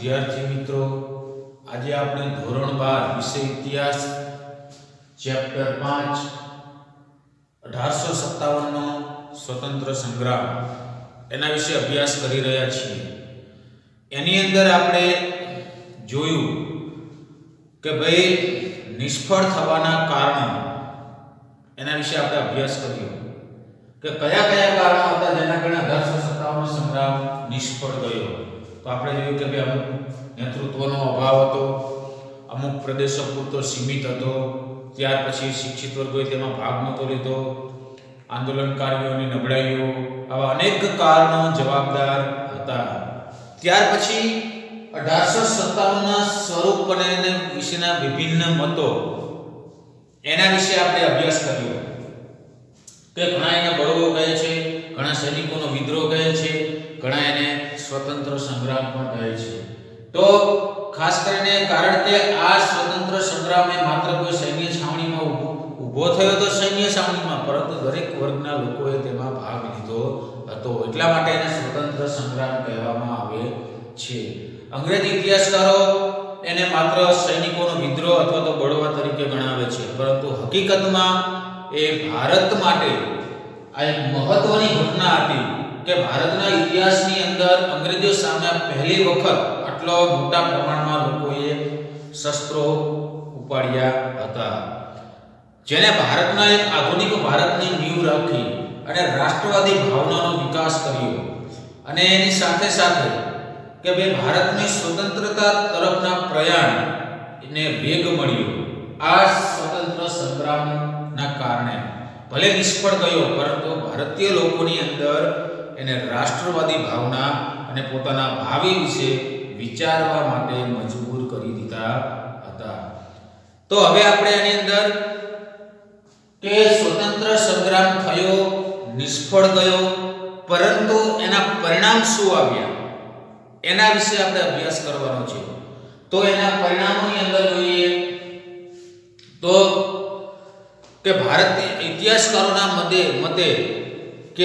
વિદ્યાર્થી મિત્રો, આજે આપણે ધોરણ 12 વિષય ઇતિહાસ ચેપ્ટર 5 1857 નો સ્વતંત્ર સંગ્રામ એના વિશે અભ્યાસ કરી રહ્યા છીએ। એની અંદર આપણે જોયું કે ભાઈ નિષ્ફળ થવાના કારણો એના વિશે આપણે અભ્યાસ કર્યો કે કયા કયા કારણો હતા જેના કારણે 1857 નો સંગ્રામ નિષ્ફળ ગયો। તો આપણે જોયું કે ભાઈ અમુક નેતૃત્વનો અભાવ હતો, અમુક પ્રદેશો પૂરતો સીમિત હતો, ત્યાર પછી શિક્ષિત વર્ગોએ તેમાં ભાગ નહોતો લીધો, આંદોલનકારીઓની નબળાઈઓ, આવા અનેક કારણો જવાબદાર હતા। ત્યાર પછી 1857 ના સ્વરૂપ અને વિશેના વિભિન્ન મતો એના વિશે આપણે અભ્યાસ કર્યો કે ઘણા એને બળવો કહે છે, ઘણા સૈનિકોનો વિદ્રોહ કહે છે, ઘણા એને સ્વતંત્ર સંગ્રામ પણ કહે છે। તો ખાસ કરીને કારણ કે આ સ્વતંત્ર સંગ્રામ એ માત્ર કોઈ સૈન્ય છાવણીમાં ઊભો થયો તો સૈન્ય છાવણીમાં, પરંતુ દરેક વર્ગના લોકોએ તેમાં ભાગ લીધો હતો, એટલા માટે એને સ્વતંત્ર સંગ્રામ કહેવામાં આવે છે। અંગ્રેજ ઇતિહાસકારો એને માત્ર સૈનિકોનો વિદ્રોહ અથવા તો બળવા તરીકે ગણાવે છે, પરંતુ હકીકતમાં એ ભારત માટે આ એક મહત્વની ઘટના હતી કે ભારતના ઇતિહાસની અંદર અંગ્રેજો સામે પહેલી વખત આટલો મોટા પ્રમાણમાં લોકોએ શસ્ત્રો ઉપાડ્યા હતા, જેને ભારતના એક આધુનિક ભારતની નીંવ રાખી અને રાષ્ટ્રવાદી ભાવનાનો વિકાસ કર્યો, અને એની સાથે સાથે કે ભાઈ ભારતની સ્વતંત્રતા તરફના પ્રયાણને વેગ મળ્યો। આ સ્વતંત્ર સંગ્રામના કારણે ભલે નિષ્ફળ ગયો, પરંતુ ભારતીય લોકોની અંદર એને રાષ્ટ્રવાદી ભાવના અને પોતાના ભાવિ વિશે વિચારવા માટે મજબૂર કરી દીધા હતા। તો હવે આપણે એની અંદર કે સ્વતંત્ર સંગ્રામ થયો, નિષ્ફળ ગયો, પરંતુ એના પરિણામ શું આવ્યા એના વિશે આપણે અભ્યાસ કરવાનો છે। તો એના પરિણામોની અંદર જોઈએ તો કે ભારતીય ઇતિહાસકારોના મતે કે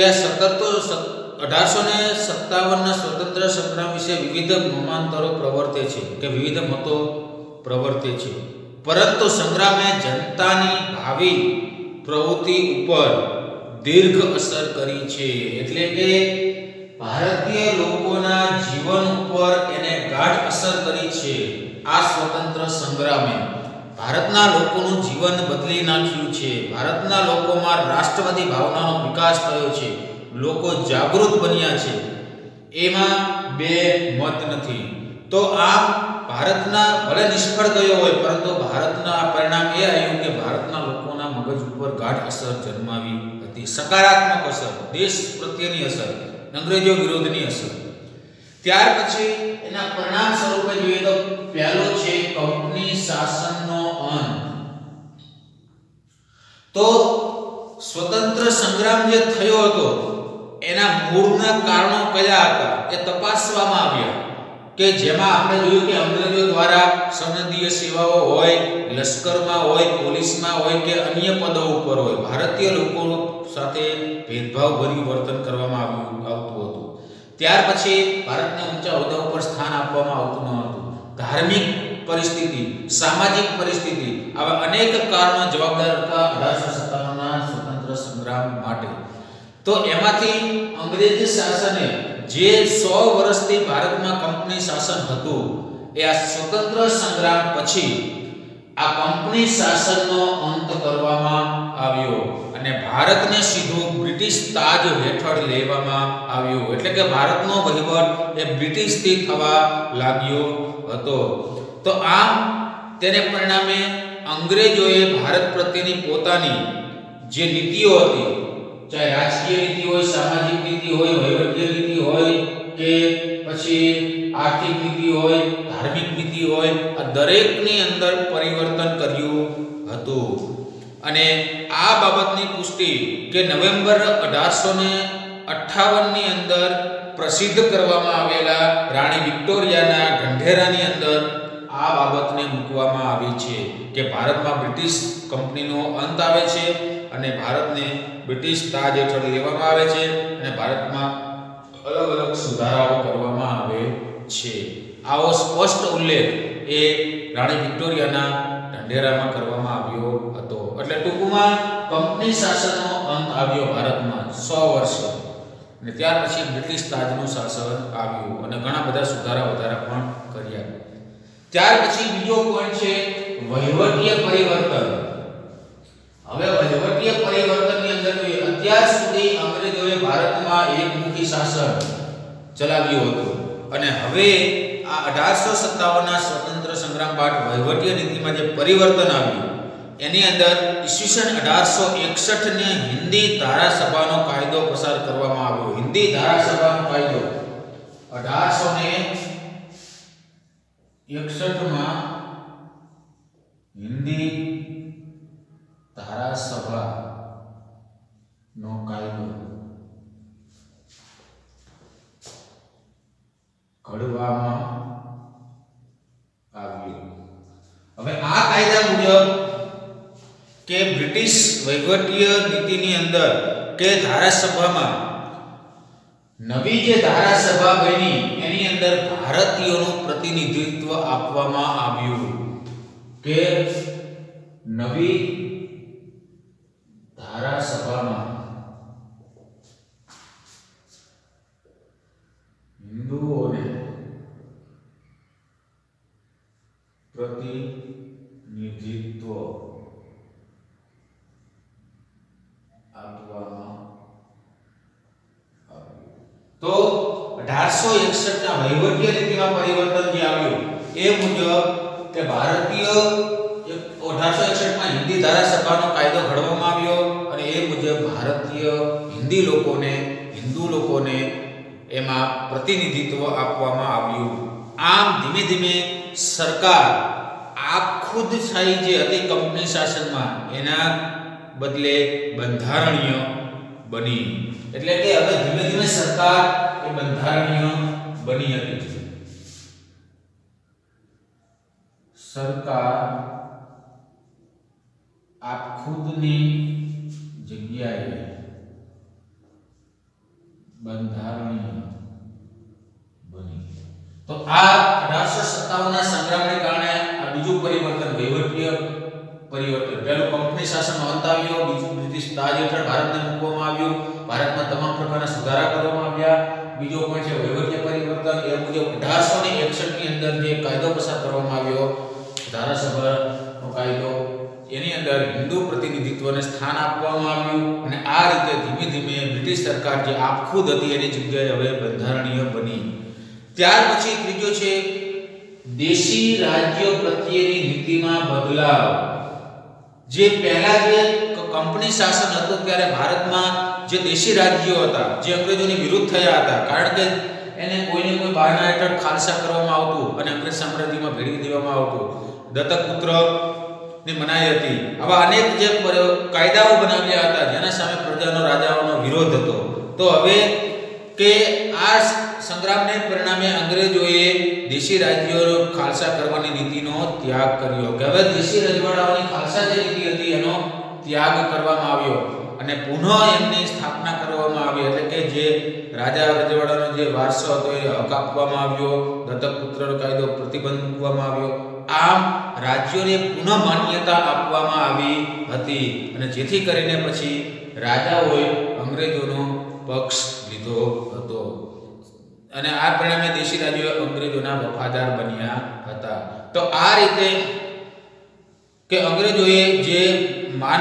1857 ના સ્વતંત્ર સંગ્રામ વિશે વિવિધ મતાંતરો પ્રવર્તે છે કે વિવિધ મતો પ્રવર્તે છે, પરંતુ સંગ્રામે જનતાની ભાવિ પ્રવૃત્તિ ઉપર દીર્ઘ અસર કરી છે, એટલે કે ભારતીય લોકોના જીવન ઉપર એને ગાઢ અસર કરી છે। આ સ્વતંત્ર સંગ્રામે ભારતના લોકોનું જીવન બદલી નાખ્યું છે, ભારતના લોકોમાં રાષ્ટ્રવાદી ભાવનાનો વિકાસ થયો છે, લોકો જાગૃત બન્યા છે, એમાં બે મત નથી। તો આ ભારતના ભલે નિષ્ફળ ગયો હોય, પરંતુ ભારતના પરિણામ એ આવ્યું કે ભારતના લોકોના મગજ ઉપર ગાઢ અસર જન્માવી હતી, સકારાત્મક અસર, દેશ પ્રત્યેની અસર, અંગ્રેજો વિરોધની અસર। ત્યાર પછી એના પરિણામ સ્વરૂપે જોઈએ તો પહેલો છે કંપની શાસનનો અંત। તો સ્વતંત્ર સંગ્રામ જે થયો હતો એના મૂળના કારણો કયા હતા એ તપાસવામાં આવ્યા, કે જેમાં આપણે જોયું કે અંગ્રેજો દ્વારા સનદીય સેવાઓ હોય, લશ્કરમાં હોય, પોલીસમાં હોય કે અન્ય પદો ઉપર હોય, ભારતીય લોકો સાથે ભેદભાવભર્યું વર્તન કરવામાં આવતું હતું। ત્યાર પછી ભારતને ઊંચા હોદ્દા ઉપર સ્થાન આપવામાં આવતું ન હતું, ધાર્મિક પરિસ્થિતિ, સામાજિક પરિસ્થિતિ, આવા અનેક કારણો જવાબદાર હતા 1857 ના સ્વતંત્ર સંગ્રામ માટે। તો એમાંથી અંગ્રેજ શાસને જે 100 વર્ષથી ભારતમાં કંપની શાસન હતું, એ આ સ્વતંત્ર સંગ્રામ પછી આ કંપની શાસનનો અંત કરવામાં આવ્યો અને ભારતને સીધું બ્રિટિશ તાજ હેઠળ લેવામાં આવ્યું, એટલે કે ભારતનો વહીવટ એ બ્રિટિશથી થવા લાગ્યો હતો। તો આમ તેને પરિણામે અંગ્રેજોએ ભારત પ્રત્યેની પોતાની જે નીતિઓ હતી, ચાહે રાજકીય નીતિ હોય, સામાજિક નીતિ હોય, વહીવટીય નીતિ હોય કે પછી આર્થિક નીતિ હોય, ધાર્મિક નીતિ હોય, આ દરેકની અંદર પરિવર્તન કર્યું હતું। અને આ બાબતની પુષ્ટિ કે નવેમ્બર 1858 ની અંદર પ્રસિદ્ધ કરવામાં આવેલા રાણી વિક્ટોરિયાના ઢંઢેરાની અંદર આ બાબતને મૂકવામાં આવી છે કે ભારતમાં બ્રિટિશ કંપનીનો અંત આવે છે અને ભારતને બ્રિટિશ તાજ હેઠળ લેવામાં આવે છે અને ભારતમાં અલગ અલગ સુધારાઓ કરવામાં આવે છે। આવો સ્પષ્ટ ઉલ્લેખ એ રાણી વિક્ટોરિયાના ઢંઢેરામાં કરવામાં આવ્યો હતો. એટલે ટૂંકમાં કંપની શાસનનો અંત આવ્યો ભારતમાં 100 વર્ષે, અને ત્યાર પછી બ્રિટિશ તાજનું શાસન આવ્યું અને ઘણા બધા સુધારા વધારા પણ કર્યા. ત્યાર પછી બીજો પોઈન્ટ છે વહીવટીય પરિવર્તન. હવે વહીવટીય પરિવર્તનની અંદર અત્યાર સુધી અંગ્રેજોએ ભારતમાં એકમુખી શાસન ચલાવ્યું હતું, અને હવે આ 1857ના સ્વતંત્ર સંગ્રામ બાદ વહીવટીય નીતિમાં જે પરિવર્તન આવ્યું એની અંદર ઈસવીસન 1861 ને હિન્દી ધારાસભાનો કાયદો પસાર કરવામાં આવ્યો. હિન્દી ધારાસભાનો કાયદો 1861 માં હિન્દી ધારાસભાનો કાયદો ઘડવામાં આવ્યો. હવે આ કાયદા મુજબ કે બ્રિટિશ વહીવટીય નીતિની અંદર કે ધારાસભામાં નવી જે ધારાસભા બની એની અંદર ભારતીયોનું પ્રતિનિધિત્વ આપવામાં આવ્યું. કે નવી ધારાસભામાં હિન્દુઓને પ્રતિનિધિત્વ આપવામાં આવ્યું. તો 1861 ના વહીવટીય નીતિમાં પરિવર્તન જે આવ્યું એ મુજબ કે ભારતીય 1861 માં હિન્દી ધારાસભાનો કાયદો ઘડવામાં આવ્યો, અને એ મુજબ ભારતીય હિન્દી લોકોને, હિન્દુ લોકોને એમાં પ્રતિનિધિત્વ આપવામાં આવ્યું. આમ ધીમે ધીમે સરકાર આપ ખુદશાહી જે હતી કંપની શાસનમાં એના બદલે બંધારણીય બની. એટલે કે હવે ધીમે ધીમે સરકાર એ બંધારણીય બની હતી. સરકાર આપ ખુદની જગ્યાએ બંધારણીય બની. તો આ 1857 ના સંગ્રામને કારણે આ બીજું પરિવર્તન, વહીવટીય પરિવર્તન. પહેલું કંપની શાસનનો અંત આવ્યો, બીજું બ્રિટિશ તાજ હેઠળ ભારતને મૂકવામાં આવ્યું, ભારતમાં તમામ પ્રકારના સુધારા કરવામાં આવ્યા. બીજો પોઈન્ટ છે વહીવટીય પરિવર્તન. એ મુજબ 1861 ની અંદર જે કાયદો પસાર કરવામાં આવ્યો, ધારાસભાનો કાયદો, એની અંદર હિન્દુ પ્રતિનિધિત્વને સ્થાન આપવામાં આવ્યું, અને આ રીતે ધીમે ધીમે બ્રિટિશ સરકાર જે આપખુદ હતી એની જગ્યાએ હવે બંધારણીય બની. ત્યાર પછી ત્રીજો છે દેશી રાજ્યો પ્રત્યેની નીતિમાં બદલાવ. જે પહેલા જે કંપની શાસન હતું ત્યારે ભારતમાં જે દેશી રાજ્યો હતા જે અંગ્રેજોની વિરુદ્ધ થયા હતા, કારણ કે એને કોઈને કોઈ બહારના હેઠળ ખાલસા કરવામાં આવતું અને અંગ્રેજ સામ્રાજ્યમાં ભેળવી દેવામાં આવતું. દત્તક પુત્રની મનાઈ હતી. આવા અનેક જે કાયદાઓ બનાવ્યા હતા જેના સામે પ્રજાનો, રાજાઓનો વિરોધ હતો. તો હવે કે આ સંગ્રામને પરિણામે અંગ્રેજોએ દેશી રાજ્યો ખાલસા કરવાની નીતિનો ત્યાગ કર્યો. કે હવે દેશી રજવાડાઓની ખાલસા જે નીતિ હતી એનો ત્યાગ કરવામાં આવ્યો અને પુનઃ એમની સ્થાપના કરવામાં આવી. એટલે કે જે રાજા રજવાડાનો જે વારસો હતો એ હક આપવામાં આવ્યો, દત્તક પુત્રનો કાયદો પ્રતિબંધ મૂકવામાં આવ્યો. આમ રાજ્યોને પુનઃ માન્યતા આપવામાં આવી હતી, અને જેથી કરીને પછી રાજાઓએ અંગ્રેજોનો પક્ષ લીધો હતો, અને આ પરિણામે દેશી રાજ્યો અંગ્રેજોના વફાદાર બન્યા હતા. તો આ રીતે કે અંગ્રેજોએ જે માન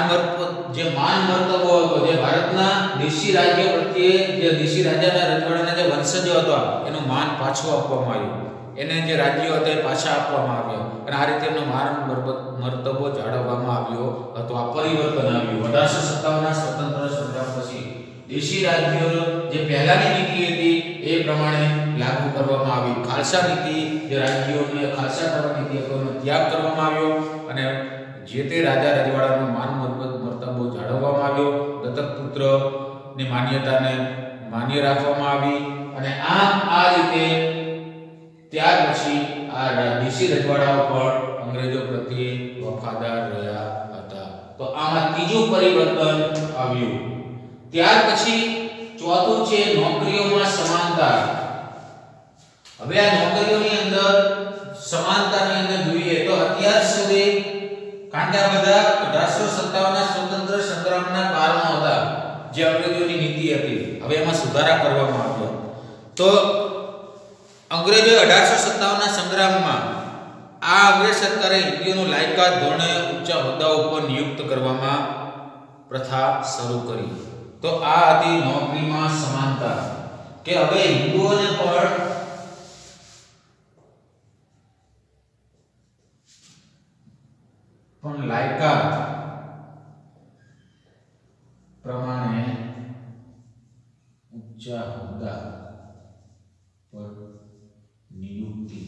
મર્તબો હતો, જે ભારતના દેશી રાજ્ય પ્રત્યે, જે દેશી રાજાના રજવાડાના જે વંશજો હતા એનું માન પાછું આપવામાં આવ્યું, એને જે રાજ્યો હતા એ પાછા આપવામાં આવ્યા, અને આ રીતે એમનો માન મર્તબો જાળવવામાં આવ્યો હતો. આ પરિવર્તન આવ્યું 1857 ના સ્વતંત્ર સંગ્રામ પછી. દેશી રાજ્યો જે પહેલાની નીતિ હતી એ પ્રમાણે લાગુ કરવામાં આવી. ખાલસા નીતિ, જે રાજ્યોને ખાલસા કરવાની નીતિ હતો એનો ત્યાગ કરવામાં આવ્યો, અને જે તે રાજા રજવાડાનો માન મર્તબો જાળવવામાં આવ્યો. દત્તક પુત્રની માન્યતાને માન્ય રાખવામાં આવી, અને આ રીતે ત્યાર પછી આ દેશી રજવાડાઓ પણ અંગ્રેજો પ્રત્યે વફાદાર રહ્યા હતા. તો આમાં ત્રીજું પરિવર્તન આવ્યું. ત્યાર પછી ચોથું છે નોકરીઓમાં સમાનતા. હવે આ નોકરીઓની અંદર સમાનતાની અંદર જોઈએ તો અત્યાર સુધી કારણ કે આ બધા 1857 ના સ્વતંત્ર સંગ્રામના કારણો હતા જે અંગ્રેજોની નીતિ હતી. હવે એમાં સુધારા કરવામાં આવ્યા. તો અંગ્રેજોએ 1857 ના સંગ્રામમાં આ અંગ્રેજ સરકારે હિન્દુઓનું લાયકાત ધોરણે ઊંચા હોદ્દાઓ ઉપર નિયુક્ત કરવામાં પ્રથા શરૂ કરી. તો આ હતી નોકરીમાં સમાનતા કે હવે હિન્દુઓને પણ લાયકાત પ્રમાણે ઊંચા હોદ્દા પર નિયુક્તિ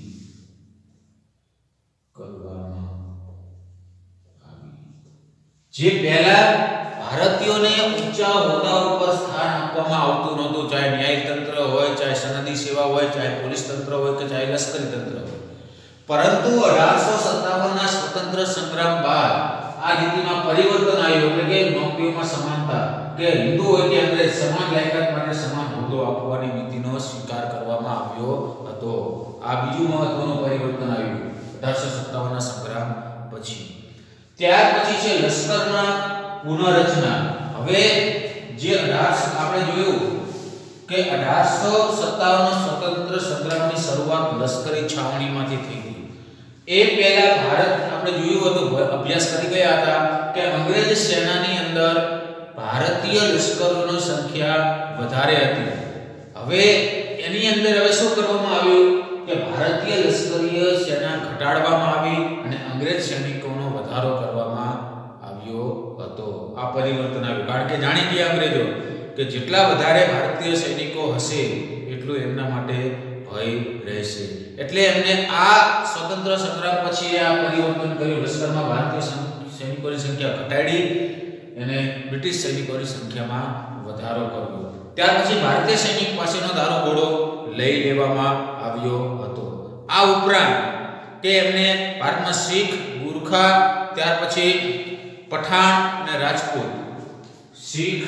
કરવામાં આવી. જે પહેલા ભારતીયોને ઊંચા હોદ્દા ઉપર સ્થાન આપવામાં આવતું નહોતું, ચાહે ન્યાયિક તંત્ર હોય, ચાહે સનદી સેવા હોય, ચાહે પોલીસ તંત્ર હોય કે ચાહે લશ્કરી તંત્ર હોય. પરંતુ 1857 ના સ્વતંત્ર સંગ્રામ બાદ આ નીતિમાં પરિવર્તન આવ્યું એટલે કે નોકરીઓમાં સમાનતા કે હિન્દુ હોય કે અંગ્રેજ સમાન લાયકાત માટે સમાન હોદ્દો આપવાની નીતિનો સ્વીકાર કરવામાં આવ્યો હતો. આ બીજું મહત્વનું પરિવર્તન આવ્યું 1857 ના સંગ્રામ પછી. ત્યાર પછી છે લશ્કરના પુનઃરચના. હવે જે આપણે જોયું કે 1857 ના સ્વતંત્ર સંગ્રામની શરૂઆત લશ્કરી છાવણીમાંથી થઈ હતી. એ પહેલા ભારત આપણે જોયું હતું, અભ્યાસ કરી ગયા હતા કે અંગ્રેજ સેનાની અંદર ભારતીય લશ્કરોની સંખ્યા વધારે હતી. હવે એની અંદર શું કરવામાં આવ્યું કે ભારતીય લશ્કરીય સેના ઘટાડવામાં આવી અને અંગ્રેજ સૈનિકોનો વધારો કરવામાં આવ્યો હતો. આ પરિવર્તન આવ્યું કારણ કે જાણી ગયા અંગ્રેજો કે જેટલા વધારે ભારતીય સૈનિકો હશે એટલું એમના માટે ભય રહેશે. એટલે એમને આ સ્વતંત્ર સંગ્રામ પછી આ પરિવર્તન કર્યું. લશ્કરમાં ભારતીય સૈનિકોની સંખ્યા ઘટાડી અને બ્રિટિશ સૈનિકોની સંખ્યામાં વધારો કર્યો. ત્યાર પછી ભારતીય સૈનિક પાસેનો દારૂગોળો લઈ લેવામાં આવ્યો હતો. આ ઉપરાંત કે એમને ભારતમાં શીખ, ગુરખા, ત્યાર પછી પઠાણ અને રાજપૂત, શીખ,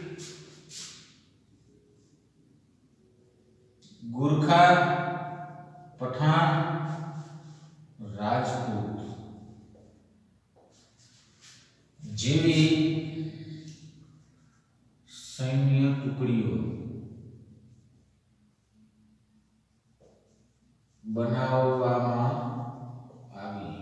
ગુરખા, પઠાણ, રાજપૂત જેવી સૈન્ય ટુકડીઓ બનાવવામાં આવી.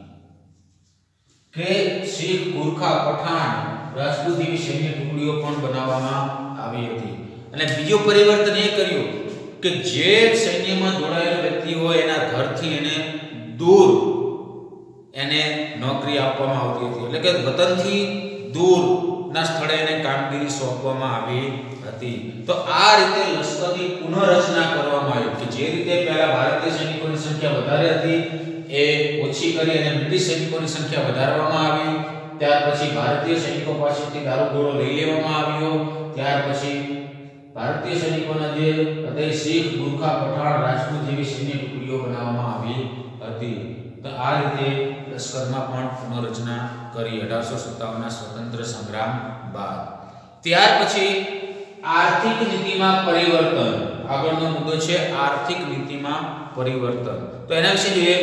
કે શીખ, ગુરખા, પઠાણ, રાજપૂત જેવી સૈન્ય ટુકડીઓ પણ બનાવવામાં આવી હતી. અને બીજો પરિવર્તન એ કર્યું કે જે સૈન્યમાં જોડાયેલો વ્યક્તિ હોય એના ઘરથી એને દૂર એને નોકરી આપવામાં આવતી હતી. એટલે કે વતનથી દૂરના સ્થળે એને કામગીરી સોંપવામાં આવી હતી. તો આ રીતે લશ્કરની પુનઃરચના કરવામાં આવી કે જે રીતે પહેલા ભારતીય સૈનિકોની સંખ્યા વધારે હતી એ ઓછી કરી અને બ્રિટિશ સૈનિકોની સંખ્યા વધારવામાં આવી. ત્યાર પછી ભારતીય સૈનિકો પાસેથી દારૂગોળો લઈ લેવામાં આવ્યો. ત્યાર પછી ભારતીય સૈનિકોના જે હૃદય શીખ, ગુરખા, પઠાણ, રાજપૂત જેવી સૈન્ય ટુકડીઓ બનાવવામાં આવી હતી. તો આ રીતે લશ્કરમાં પણ પુનઃરચના કરી 1857 ના સ્વતંત્ર સંગ્રામ બાદ. ત્યાર પછી આર્થિક નીતિમાં પરિવર્તન. આગળનો મુદ્દો છે આર્થિક નીતિમાં પરિવર્તન. તો એના વિશે જોઈએ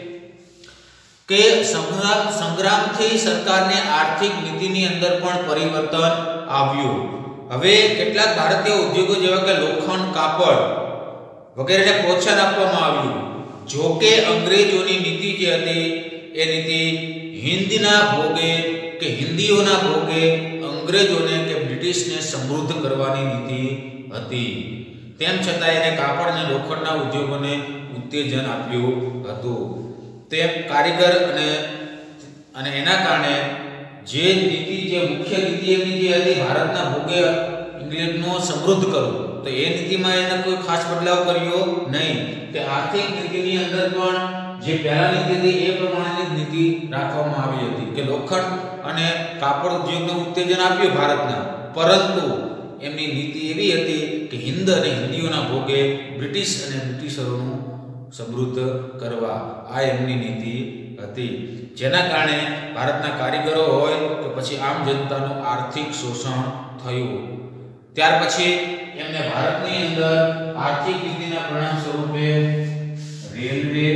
કે સંગ્રામથી સરકારને આર્થિક નીતિની અંદર પણ પરિવર્તન આવ્યું. હવે કેટલાક ભારતીય ઉદ્યોગો જેવા કે લોખંડ, કાપડ વગેરેને પ્રોત્સાહન આપવામાં આવ્યું. જો કે અંગ્રેજોની નીતિ જે હતી એ નીતિ હિન્દના ભોગે કે હિન્દીઓના ભોગે અંગ્રેજોને કે બ્રિટિશને સમૃદ્ધ કરવાની નીતિ હતી. તેમ છતાં એને કાપડ અને લોખંડના ઉદ્યોગોને ઉત્તેજન આપ્યું હતું. તેમ કારીગર અને એના કારણે જે નીતિ જે મુખ્ય નીતિ એમની જે હતી ભારતના ભોગે ઇંગ્લેન્ડનો સમૃદ્ધ કરવું, તો એ નીતિમાં એને કોઈ ખાસ બદલાવ કર્યો નહીં. તે આર્થિક નીતિની અંદર પણ જે પહેલા નીતિ હતી એ પ્રમાણેની નીતિ રાખવામાં આવી હતી કે લોખંડ અને કાપડ ઉદ્યોગને ઉત્તેજન આપ્યું ભારતના, પરંતુ એમની નીતિ એવી હતી કે હિન્દ અને હિન્દીઓના ભોગે બ્રિટિશ અને બ્રિટિશરોનું સમૃદ્ધ કરવા. આ એમની નીતિ હતી, જેના કારણે ભારતના કારીગરો હોય કે પછી આમ જનતાનું આર્થિક શોષણ થયું. ત્યાર પછી એમને ભારતની અંદર આર્થિક નીતિના પરિણામ સ્વરૂપે રેલવે,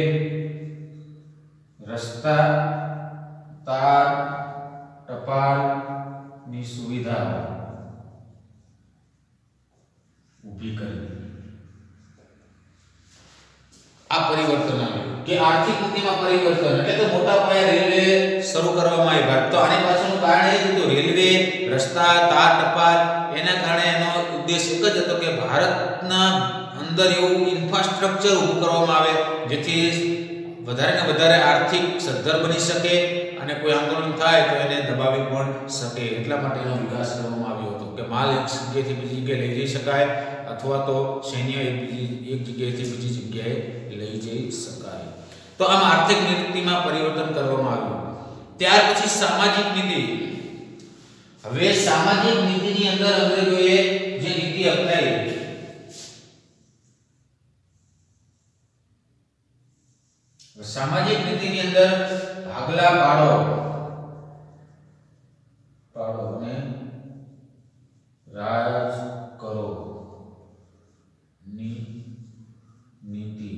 રસ્તા, તાર, ટપાલની સુવિધા ઊભી કરી. આ પરિવર્તન આવ્યું કે આર્થિક નીતિમાં પરિવર્તન એટલે તો મોટા પાયે રેલવે શરૂ કરવામાં આવી. ભારત તો આની પાછળનું કારણ એ હતું રેલવે, રસ્તા, તાર, ટપાલ એના કારણે એનો ઉદ્દેશ એક જ હતો કે ભારતના અંદર એવું ઇન્ફ્રાસ્ટ્રક્ચર ઊભું કરવામાં આવે જેથી વધારે ને વધારે આર્થિક સદ્ધર બની શકે અને કોઈ આંદોલન થાય તો એને દબાવી પણ શકે. એટલા માટે એનો વિકાસ કરવામાં આવ્યો હતો કે માલ એક જગ્યાએથી બીજી જગ્યાએ લઈ જઈ શકાય અથવા તો સૈન્ય એક જગ્યાએથી બીજી જગ્યાએ લઈ જઈ શકાય. તો આમ આર્થિક નીતિમાં પરિવર્તન કરવામાં આવ્યું. ત્યાર પછી સામાજિક નીતિ. હવે સામાજિક નીતિની અંદર અંગ્રેજોએ જે નીતિ અપનાવી સામાજિક નીતિની અંદર ભાગલા પાડો અને રાજ કરો ની નીતિ.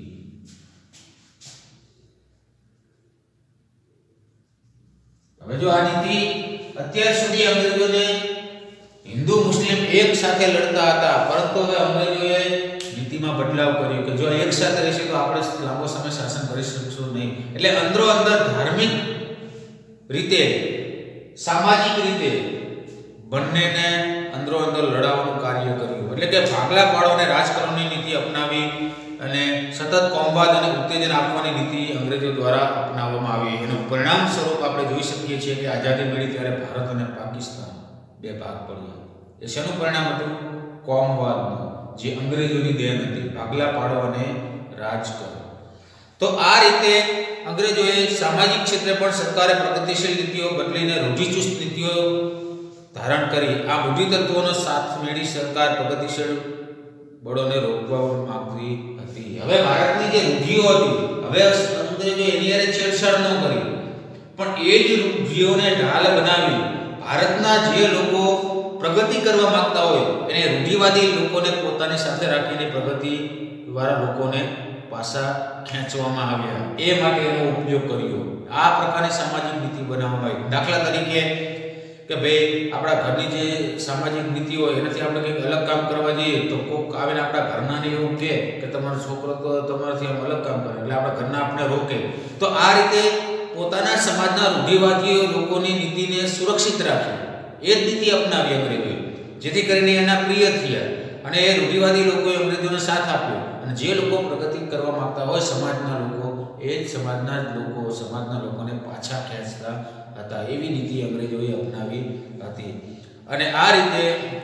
હવે જો આ નીતિ અત્યાર સુધી અંગ્રેજોને હિન્દુ મુસ્લિમ એક સાથે લડતા હતા, પરંતુ હવે અંગ્રેજોએ નીતિમાં બદલાવ કર્યો કે જો એક સાથે રહેશે તો આપણે લાંબો સમય શાસન કરી શકશું નહીં. એટલે અંદરો અંદર ધાર્મિક રીતે, સામાજિક રીતે બંનેને અંદરો અંદર લડાવવાનું કાર્ય કર્યું. એટલે કે ભાગલા પાડો અને રાજકારણની નીતિ અપનાવી અને સતત કોમવાદ અને ઉત્તેજન આપવાની નીતિ અંગ્રેજો દ્વારા અપનાવવામાં આવી. એનું પરિણામ સ્વરૂપ આપણે જોઈ શકીએ છીએ કે આઝાદી મળી ત્યારે ભારત અને પાકિસ્તાન બે ભાગ પડ્યા. એ શેનું પરિણામ હતું? કોમવાદનું, જે અંગ્રેજોની દેન હતી. ભાગલા પાડો અને રાજ કરો. તો આ રીતે અંગ્રેજોએ સામાજિક ક્ષેત્રે પણ સરકારે પ્રગતિશીલ નીતિઓ બદલીને રૂઢિચુસ્ત નીતિઓ ધારણ કરી. આ મૂડી તત્વોનો સાથ મેળવી સરકાર પ્રગતિશીલ બળોને રોકવા માંગતી હતી. હવે ભારતની જે રૂઢિઓ હતી, હવે અંગ્રેજો એની હારે છેડછાડ ન કરી, પણ એ જ રૂઢિઓને ઢાલ બનાવી ભારતના જે લોકો પ્રગતિ કરવા માંગતા હોય એને રૂઢિવાદી લોકોને પોતાની સાથે રાખીને પ્રગતિ વાળા લોકોને પાછા ખેંચવામાં આવ્યા. એ માટે એનો ઉપયોગ કર્યો. આ પ્રકારની સામાજિક નીતિ બનાવવામાં આવી. દાખલા તરીકે કે ભાઈ આપણા ઘરની જે સામાજિક નીતિ હોય એનાથી આપણે કંઈક અલગ કામ કરવા જઈએ તો કોઈક આવીને આપણા ઘરનાને એવું કહે કે તમારો છોકરો તો તમારાથી આમ અલગ કામ કરે એટલે આપણા ઘરના આપણે રોકે. તો આ રીતે પોતાના સમાજના રૂઢિવાદીઓ લોકોની નીતિને સુરક્ષિત રાખી એ જ નીતિ અપનાવી અંગ્રેજોએ, જેથી કરીને એના પ્રિય થયા અને એ રૂઢિવાદી લોકોએ અંગ્રેજોને સાથ આપ્યો. અને જે લોકો પ્રગતિ કરવા માંગતા હોય સમાજના લોકો, એ જ સમાજના લોકોને પાછા ખેંચતા હતા. એવી નીતિ અંગ્રેજોએ અપનાવી હતી. અને આ રીતે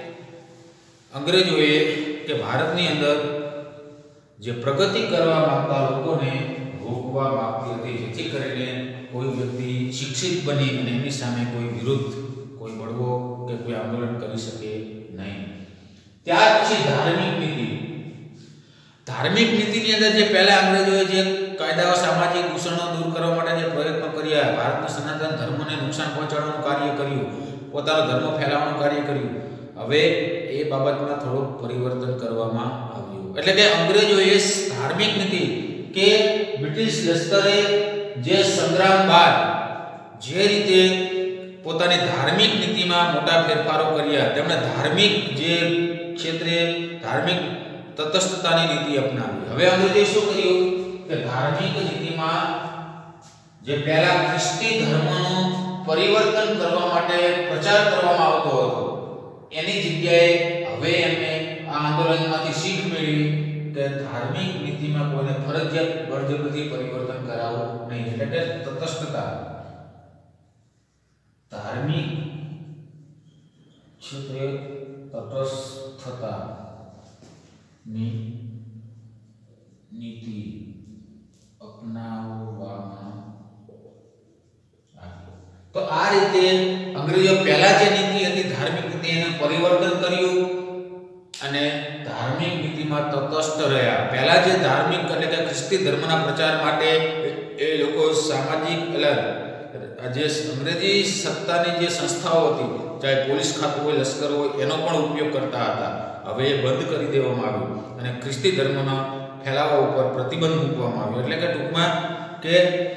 અંગ્રેજોએ કે ભારતની અંદર જે પ્રગતિ કરવા માંગતા લોકોને રોકવા માંગતી હતી, જેથી કરીને કોઈ વ્યક્તિ શિક્ષિત બની અને એની સામે કોઈ વિરુદ્ધ કોઈ બળવો કે કોઈ આંદોલન કરી શકે નહીં. ત્યાર પછી ધાર્મિક નીતિ. ધાર્મિક નીતિની અંદર જે પહેલા અંગ્રેજોએ જે કાયદાઓ સામાજિક દૂષણો દૂર કરવા માટે જે પ્રયત્નો કર્યા, ભારતના સનાતન ધર્મને નુકસાન પહોંચાડવાનું કાર્ય કર્યું, પોતાનો ધર્મ ફેલાવવાનું કાર્ય કર્યું, હવે એ બાબતમાં થોડું પરિવર્તન કરવામાં આવ્યું. એટલે કે અંગ્રેજોએ ધાર્મિક નીતિ કે બ્રિટિશ લશ્કરે જે સંગ્રામ બાદ જે રીતે પોતાની ધાર્મિક નીતિમાં મોટા ફેરફારો કર્યા, તેમણે ધાર્મિક જે ક્ષેત્રે ધાર્મિક તટસ્થતાની નીતિ અપનાવી. હવે અંગ્રેજોએ શું કર્યું કે ધાર્મિક નીતિમાં જે પહેલા ખ્રિસ્તી ધર્મનું પરિવર્તન કરવા માટે પ્રચાર કરવામાં આવતો હતો એની જગ્યાએ હવે એમને આ આંદોલનમાંથી શીખ મેળવી કે ધાર્મિક નીતિમાં કોઈને ફરજિયાત બળજબરીથી પરિવર્તન કરાવવું નહીં. એટલે કે તટસ્થતા, ધાર્મિક ક્ષેત્રે તટસ્થતા ની નીતિ અપનાવવામાં આવી. તો આ રીતે અંગ્રેજો પહેલા જે નીતિ હતી ધાર્મિક નીતિ એનું પરિવર્તન કર્યું અને ધાર્મિક નીતિમાં તટસ્થ રહ્યા. પહેલા જે ધાર્મિક એટલે કે ખ્રિસ્તી ધર્મના પ્રચાર માટે એ લોકો સામાજિક જે અંગ્રેજી સત્તાની જે સંસ્થાઓ હતી, ચાહે પોલીસ ખાતું હોય, લશ્કર હોય, એનો પણ ઉપયોગ કરતા હતા. હવે એ બંધ કરી દેવામાં આવ્યું અને ખ્રિસ્તી ધર્મનો ફેલાવા ઉપર પ્રતિબંધ મૂકવામાં આવ્યો, એટલે કે ટૂંકમાં કે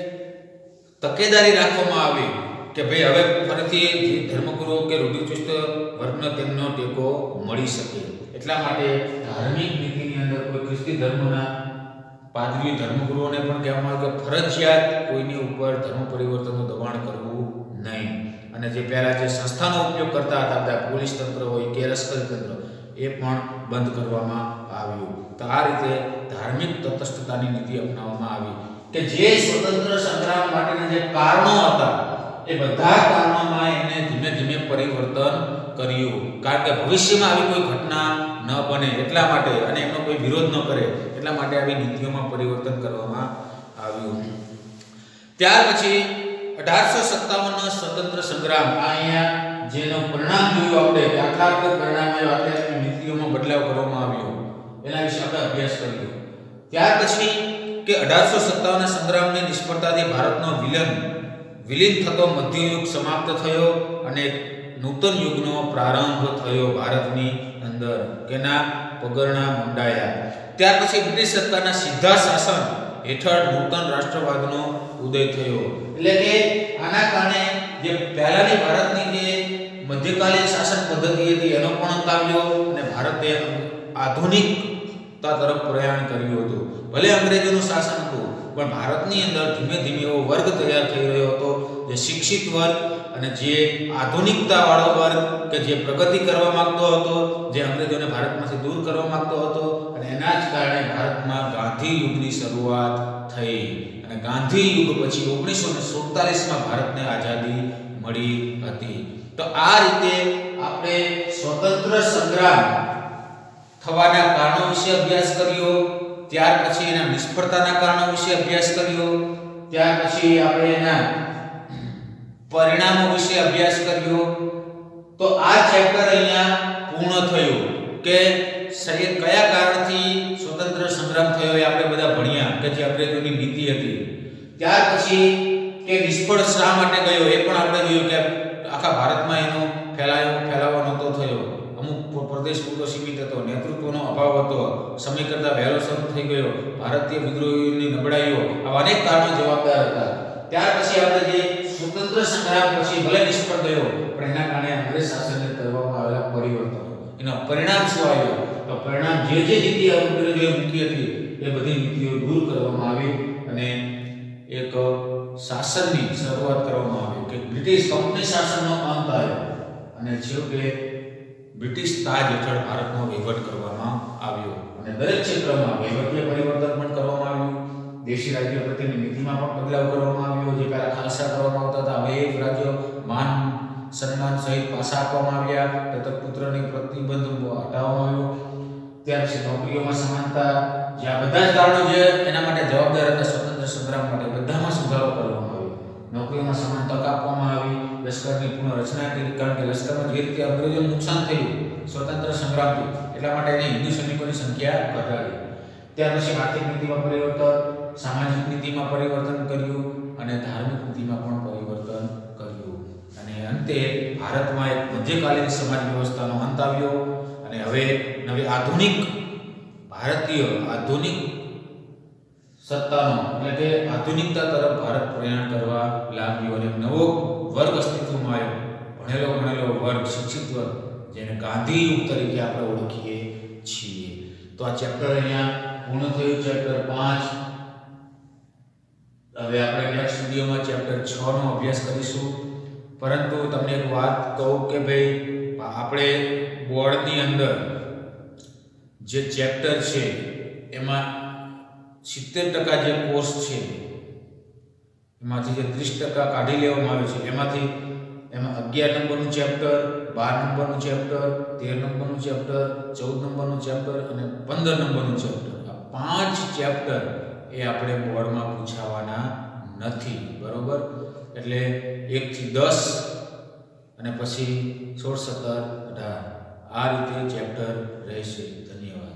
તકેદારી રાખવામાં આવી કે ભાઈ હવે ફરીથી જે ધર્મગુરુઓ કે રૂઢિચુસ્ત વર્ગનો તેમનો ટેકો મળી શકે. એટલા માટે ધાર્મિક નીતિની અંદર કોઈ ખ્રિસ્તી ધર્મના પાદરી ધર્મગુરુઓને પણ કહેવામાં આવે કે ફરજિયાત કોઈની ઉપર ધર્મ પરિવર્તનનું દબાણ કરવું નહીં. અને જે પહેલા જે સંસ્થાનો ઉપયોગ કરતા હતા, બધા પોલીસ તંત્ર હોય કે લશ્કરી તંત્ર, એ પણ બંધ કરવામાં આવ્યું. તો આ રીતે ધાર્મિક તટસ્થતાની નીતિ અપનાવવામાં આવી કે જે સ્વતંત્ર સંગ્રામ માટેના જે કારણો હતા એ બધા કારણોમાં એને ધીમે ધીમે પરિવર્તન કર્યું. કારણ કે ભવિષ્યમાં આવી કોઈ ઘટના ન બને એટલા માટે, અને એનો કોઈ વિરોધ ન કરે એટલા માટે આવી નીતિઓમાં પરિવર્તન કરવામાં આવ્યું. ત્યાર પછી 1857 સ્વતંત્ર સંગ્રામ, અહીંયા જેનો પરિણામ જોયું આપણે કે આટલા પરિણામ આવ્યા, આટલી નીતિઓમાં બદલાવ કરવામાં આવ્યો, એના વિશે આપણે અભ્યાસ કર્યો. ત્યાર પછી કે 1857 સંગ્રામની નિષ્ફળતાથી ભારતનો વિલીન થતો મધ્યયુગ સમાપ્ત થયો અને નૂતન યુગનો પ્રારંભ થયો ભારતની અંદર, કેના પગરણા મંડાયા. ત્યાર પછી બ્રિટિશ સરકારના સીધા શાસન હેઠળ નૂતન રાષ્ટ્રવાદનો ઉદય થયો. એટલે કે આના કારણે જે પહેલાની ભારતની જે મધ્યકાલીન શાસન પદ્ધતિ હતી એનો પણ અંત આવ્યો અને ભારતે આધુનિકતા તરફ પ્રયાણ કર્યું હતું. ભલે અંગ્રેજોનું શાસન હતું, પણ ભારતની અંદર ધીમે ધીમે એવો વર્ગ તૈયાર થઈ રહ્યો હતો, જે શિક્ષિત વર્ગ અને જે આધુનિકતા વાળો વર્ગ કે જે પ્રગતિ કરવા માંગતો હતો, જે અંગ્રેજોને ભારતમાંથી દૂર કરવા માંગતો હતો. અને એના જ કારણે ભારતમાં ગાંધી યુગની શરૂઆત થઈ અને ગાંધી યુગ પછી 1947માં ભારતને આઝાદી મળી હતી. તો આ રીતે આપણે સ્વતંત્ર સંગ્રામ થવાના કારણો વિશે અભ્યાસ કર્યો. ત્યાર પછી એના નિષ્ફળતાના કારણો વિશે અભ્યાસ કર્યો. ત્યાર પછી આપણે એના પરિણામો વિશે અભ્યાસ કર્યો. તો આ ચેપ્ટર અહીંયા પૂર્ણ થયું કે કયા કારણથી સ્વતંત્ર સંગ્રામ થયો એ આપણે બધા ભણ્યા કે જે અંગ્રેજોની નીતિ હતી. ત્યાર પછી કે નિષ્ફળ શા માટે ગયો એ પણ આપણે જોયું કે આખા ભારતમાં એનો ફેલાવો નહોતો થયો, અમુક પ્રદેશ પૂરતો સીમિત હતો, નેતૃત્વનો અભાવ હતો, સમય કરતાં વહેલો શરૂ થઈ ગયો, ભારતીય વિદ્રોહીઓની નબળાઈઓ, આવા અનેક કારણો જવાબદાર હતા. ત્યાર પછી આપણે જે સ્વતંત્ર સંગ્રામ પછી ભલે નિષ્ફળ ગયો, પણ એના કારણે અંગ્રેજ શાસનને કરવામાં આવેલા પરિવર્તનો, એનો પરિણામ શું આવ્યો? તો પરિણામ જે નીતિ અંગ્રેજોએ મૂકી હતી એ બધી નીતિઓ દૂર કરવામાં આવી અને એક શાસનની શરૂઆત કરવામાં આવી કે બ્રિટિશ કંપની શાસનનો અંત આવ્યો અને છેવટે બ્રિટિશ તાજ હેઠળ ભારતનો વહીવટ કરવામાં આવ્યો. અને દરેક ક્ષેત્રમાં વહીવટીય પરિવર્તન પણ કરવામાં આવ્યું. દેશી રાજ્યો પ્રત્યેની નીતિમાં પણ બદલાવ કરવામાં આવ્યો. જે પહેલા ખાલસા કરવામાં આવતા હતા, હવે એક રાજ્યો માન સન્માન સહિત પાછા આપવામાં આવ્યા. દત્તક પુત્રની પ્રતિબંધ હટાવવામાં આવ્યો. ત્યાર પછી નોકરીઓમાં સમાનતા, જ્યાં બધા જ કારણો જે એના માટે જવાબદાર હતા સ્વતંત્ર સંગ્રામ માટે, બધામાં સુધારો કરવામાં આવ્યો. નોકરીઓમાં સમાન તક આપવામાં આવી. લશ્કરની પુનઃરચના કરી, કારણ કે લશ્કરમાં જે રીતે અંગ્રેજોને નુકસાન થયું સ્વતંત્ર સંગ્રામથી, એટલા માટે એને હિન્દુ સૈનિકોની સંખ્યા ઘટાડી. ત્યાર પછી આર્થિક નીતિમાં પરિવર્તન, સામાજિક નીતિમાં પરિવર્તન કર્યું અને ધાર્મિક નીતિમાં પણ પરિવર્તન કર્યું. અને અંતે ભારતમાં એક મધ્યકાલીન સમાજ વ્યવસ્થાનો અંત આવ્યો અને હવે નવી આધુનિક ભારતીય આધુનિક સત્તાનો એટલે કે આધુનિકતા તરફ ભારત પ્રયાણ કરવા લાગ્યું અને નવો વર્ગ અસ્તિત્વમાં આવ્યો, ભણેલો વર્ગ, શિક્ષિત વર્ગ, જેને ગાંધી યુગ તરીકે આપણે ઓળખીએ છીએ. તો આ ચેપ્ટર અહીંયા પૂર્ણ થયું, ચેપ્ટર 5. હવે આપણે નેક્સ્ટ વિડિયોમાં ચેપ્ટર 6 નો અભ્યાસ કરીશું. પરંતુ તમને એક વાત કહું કે ભાઈ આપણે બોર્ડની અંદર જે ચેપ્ટર છે એમાં 70% જે કોર્સ છે એમાંથી જે 30% કાઢી લેવામાં આવે છે, એમાં 11 નંબરનું ચેપ્ટર, 12 નંબરનું ચેપ્ટર, 13 નંબરનું ચેપ્ટર, 14 નંબરનું ચેપ્ટર અને 15 નંબરનું ચેપ્ટર, આ 5 ચેપ્ટર એ આપણે બોર્ડમાં પૂછાવાના નથી, બરોબર? એટલે 1 થી 10 અને પછી 16, 17, 18 આ રીતે ચેપ્ટર રહેશે. ધન્યવાદ.